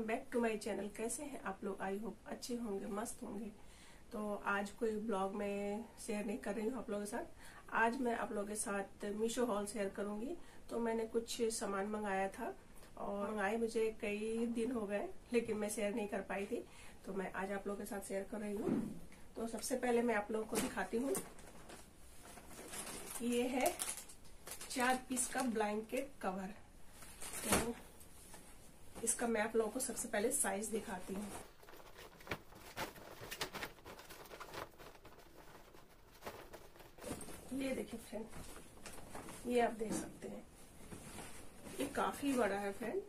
Back to my channel. कैसे हैं आप लोग? आई होप अच्छे होंगे, मस्त होंगे। तो आज कोई ब्लॉग में शेयर नहीं कर रही हूँ आप लोगों के साथ। आज मैं आप लोगों के साथ मीशो हॉल शेयर करूंगी। तो मैंने कुछ सामान मंगाया था और मंगाए मुझे कई दिन हो गए, लेकिन मैं शेयर नहीं कर पाई थी। तो मैं आज आप लोगों के साथ शेयर कर रही हूँ। तो सबसे पहले मैं आप लोगों को दिखाती हूँ। ये है 4 पीस का ब्लैंकेट कवर। तो इसका मैं आप लोगों को सबसे पहले साइज दिखाती हूँ। ये देखिए फ्रेंड, ये आप देख सकते हैं, ये काफी बड़ा है फ्रेंड।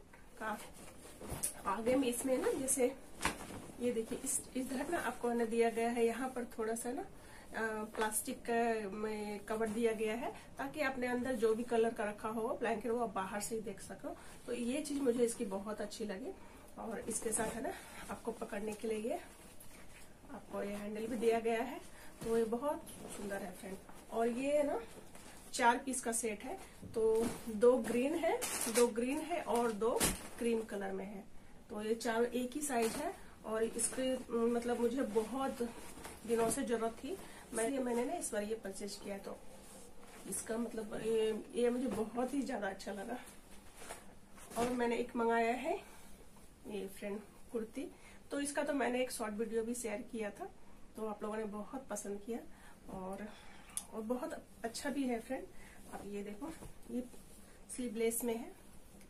काफी आगे में इसमें ना, जैसे ये देखिए इधर ना आपको ना दिया गया है, यहाँ पर थोड़ा सा ना प्लास्टिक का में कवर दिया गया है, ताकि आपने अंदर जो भी कलर का रखा हो ब्लैंकेट वो आप बाहर से ही देख सको। तो ये चीज मुझे इसकी बहुत अच्छी लगी। और इसके साथ है ना, आपको पकड़ने के लिए ये आपको ये हैंडल भी दिया गया है। तो ये बहुत सुंदर है फ्रेंड। और ये ना 4 पीस का सेट है। तो 2 ग्रीन है और 2 क्रीम कलर में है। तो ये चारों एक ही साइज है। और इसके मतलब मुझे बहुत दिनों से जरूरत थी। मैंने ना इस बार ये परचेज किया। तो इसका मतलब ये मुझे बहुत ही ज्यादा अच्छा लगा। और मैंने एक मंगाया है ये फ्रेंड कुर्ती। तो इसका तो मैंने एक शॉर्ट वीडियो भी शेयर किया था, तो आप लोगों ने बहुत पसंद किया और बहुत अच्छा भी है फ्रेंड। अब ये देखो, ये स्लीवलेस में है।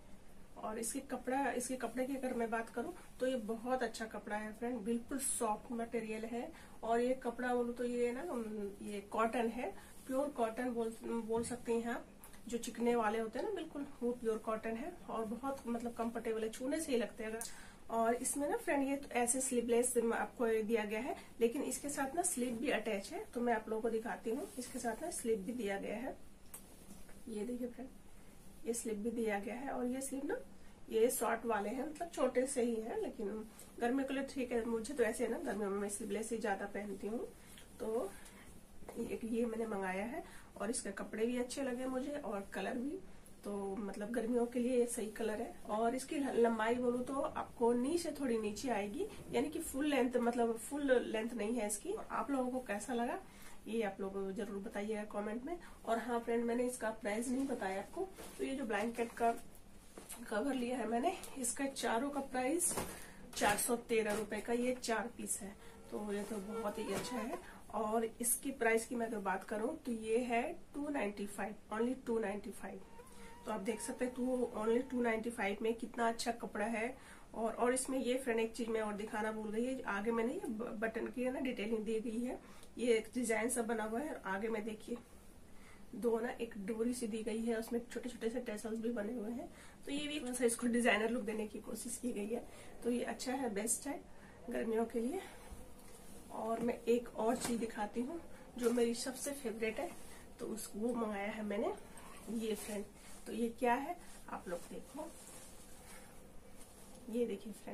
और इसके कपड़े की अगर मैं बात करूं तो ये बहुत अच्छा कपड़ा है फ्रेंड। बिल्कुल सॉफ्ट मटेरियल है। और ये कपड़ा बोलूं तो ये ना ये कॉटन है, प्योर कॉटन बोल सकते हैं आप। जो चिकने वाले होते हैं ना, बिल्कुल वो प्योर कॉटन है। और बहुत मतलब कंफर्टेबल है, छूने से ही लगते हैं। और इसमें ना फ्रेंड ये तो ऐसे स्लीवलेस आपको दिया गया है, लेकिन इसके साथ ना स्लीव भी अटैच है। तो मैं आप लोगों को दिखाती हूँ। इसके साथ ना स्लीव भी दिया गया है। ये देखिए फ्रेंड, ये स्लीव भी दिया गया है। और ये स्लीव ना ये शॉर्ट वाले हैं, मतलब छोटे से ही है, लेकिन गर्मियों के लिए ठीक है। मुझे तो ऐसे है ना, गर्मियों में मैं स्लीवलेस ही ज्यादा पहनती हूँ। तो ये मैंने मंगाया है। और इसके कपड़े भी अच्छे लगे मुझे और कलर भी। तो मतलब गर्मियों के लिए सही कलर है। और इसकी लंबाई बोलूँ तो आपको नी से थोड़ी नीचे आएगी, यानी कि फुल लेंथ, मतलब फुल लेंथ नहीं है इसकी। आप लोगों को कैसा लगा ये आप लोग जरूर बताइएगा कमेंट में। और हाँ फ्रेंड, मैंने इसका प्राइस नहीं बताया आपको। तो ये जो ब्लैंकेट का कवर लिया है मैंने, इसका चारों का प्राइस 413 रुपए का ये 4 पीस है। तो ये तो बहुत ही अच्छा है। और इसकी प्राइस की मैं अगर बात करूं तो ये है 295, ओनली 295। तो आप देख सकते हैं ओनली 295 में कितना अच्छा कपड़ा है। और इसमें ये फ्रेंड एक चीज मैं और दिखाना भूल गई है। आगे मैंने ये बटन की है ना डिटेलिंग दी गई है। ये एक डिजाइन सा बना हुआ है। आगे में देखिए 2 ना एक डोरी सी दी गई है, उसमें छोटे छोटे से टेसल्स भी बने हुए हैं। तो ये भी थोड़ा सा इसको डिजाइनर लुक देने की कोशिश की गई है। तो ये अच्छा है, बेस्ट है गर्मियों के लिए। और मैं एक और चीज दिखाती हूँ जो मेरी सबसे फेवरेट है। तो वो मंगाया है मैंने ये फ्रेंड। तो ये क्या है आप लोग देखो, ये देखिए फ्रेंड,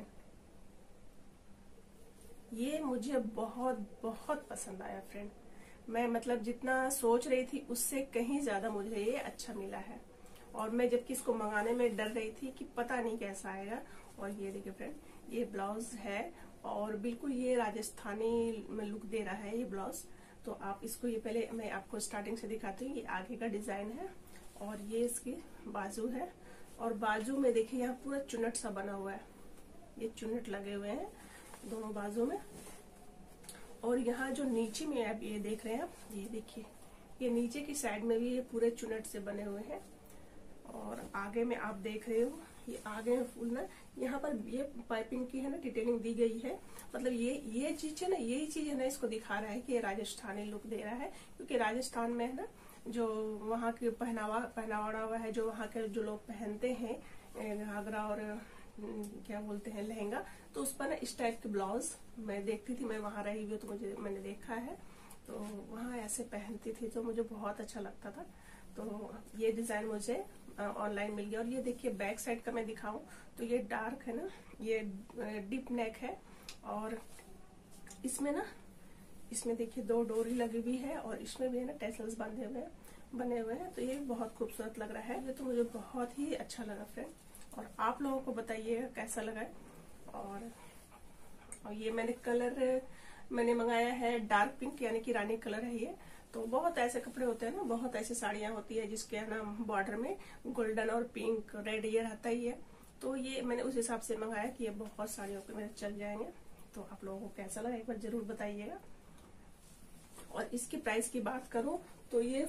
ये मुझे बहुत बहुत पसंद आया फ्रेंड। मैं मतलब जितना सोच रही थी उससे कहीं ज्यादा मुझे ये अच्छा मिला है। और मैं जबकि इसको मंगाने में डर रही थी कि पता नहीं कैसा आएगा। और ये देखिए फ्रेंड, ये ब्लाउज है और बिल्कुल ये राजस्थानी में लुक दे रहा है ये ब्लाउज। तो आप इसको, ये पहले मैं आपको स्टार्टिंग से दिखाती हूँ। ये आगे का डिजाइन है और ये इसकी बाजू है। और बाजू में देखिए यहाँ पूरा चुन्नट सा बना हुआ है, ये चुन्नट लगे हुए हैं दोनों बाजू में। और यहाँ जो नीचे में आप ये देख रहे हैं आप, ये देखिए ये नीचे की साइड में भी ये पूरे चुन्नट से बने हुए हैं। और आगे में आप देख रहे हो, ये आगे में फुल ना यहाँ पर ये पाइपिंग की है ना डिटेलिंग दी गई है। मतलब ये चीज है ना, यही चीज है ना, इसको दिखा रहा है कि ये राजस्थानी लुक दे रहा है। क्योंकि राजस्थान में है ना, जो वहाँ की पहनावा हुआ है, जो वहाँ के जो लोग पहनते हैं घाघरा और क्या बोलते हैं लहंगा, तो उस पर ना इस टाइप के ब्लाउज मैं देखती थी। मैं वहां रही हुई तो मैंने देखा है। तो वहां ऐसे पहनती थी तो मुझे बहुत अच्छा लगता था। तो ये डिजाइन मुझे ऑनलाइन मिल गया। और ये देखिए बैक साइड का मैं दिखाऊं तो ये डार्क है ना, ये डीप नेक है। और इसमें ना, इसमें देखिए 2 डोरी लगी हुई है और इसमें भी है ना टेसल्स बने हुए हैं। तो ये बहुत खूबसूरत लग रहा है। ये तो मुझे बहुत ही अच्छा लगा फ्रेंड। और आप लोगों को बताइएगा कैसा लगा है। और ये मैंने मंगाया है डार्क पिंक, यानी कि रानी कलर है ये। तो बहुत ऐसे कपड़े होते हैं ना, बहुत ऐसी साड़ियां होती है जिसके है ना बॉर्डर में गोल्डन और पिंक रेड ये रहता ही है। तो ये मैंने उस हिसाब से मंगाया कि ये बहुत साड़ियों पे मेरे चल जाएंगे। तो आप लोगों को कैसा लगा एक बार जरूर बताइएगा। और इसकी प्राइस की बात करूं तो ये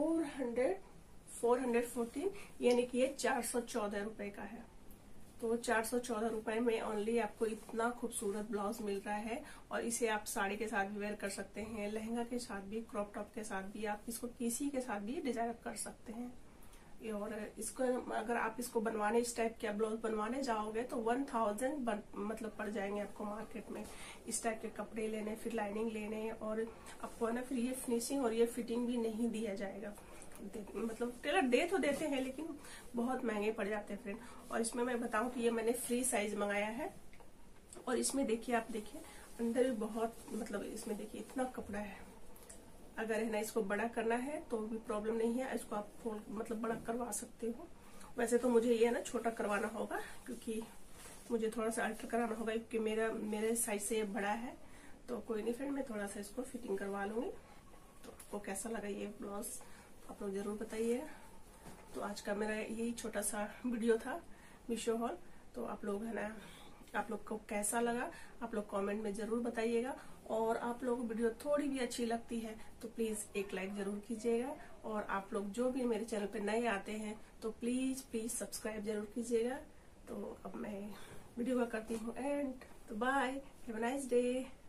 414 यानी कि ये 414 रुपए का है। तो 414 रुपए में ओनली आपको इतना खूबसूरत ब्लाउज मिल रहा है। और इसे आप साड़ी के साथ भी वेयर कर सकते हैं, लहंगा के साथ भी, क्रॉप टॉप के साथ भी, आप इसको किसी के साथ भी डिजाइन कर सकते हैं। और इसको अगर आप इसको बनवाने, इस टाइप के ब्लाउज बनवाने जाओगे तो 1000 मतलब पड़ जाएंगे आपको मार्केट में। इस टाइप के कपड़े लेने, फिर लाइनिंग लेने, और आपको है ना फिर ये फिनिशिंग और ये फिटिंग भी नहीं दिया जाएगा। मतलब टेलर दे तो देते हैं लेकिन बहुत महंगे पड़ जाते हैं फ्रेंड। और इसमें मैं बताऊं कि ये मैंने फ्री साइज मंगाया है। और इसमें देखिए, आप देखिए अंदर भी बहुत, मतलब इसमें देखिए इतना कपड़ा है। अगर है ना इसको बड़ा करना है तो भी प्रॉब्लम नहीं है, इसको आप मतलब बड़ा करवा सकते हो। वैसे तो मुझे ये ना छोटा करवाना होगा, क्योंकि मुझे थोड़ा सा अल्टर कराना होगा, क्योंकि मेरे साइज से ये बड़ा है। तो कोई नहीं फ्रेंड, मैं थोड़ा सा इसको फिटिंग करवा लूंगी। तो आपको कैसा लगा ये ब्लाउज आप लोग जरूर बताइए। तो आज का मेरा यही छोटा सा वीडियो था मीशो हॉल। तो आप लोग है ना, आप लोग को कैसा लगा आप लोग कमेंट में जरूर बताइएगा। और आप लोगों को वीडियो थोड़ी भी अच्छी लगती है तो प्लीज एक लाइक जरूर कीजिएगा। और आप लोग जो भी मेरे चैनल पे नए आते हैं तो प्लीज सब्सक्राइब जरूर कीजिएगा। तो अब मैं वीडियो का करती हूँ एंड। तो bye, have a nice day.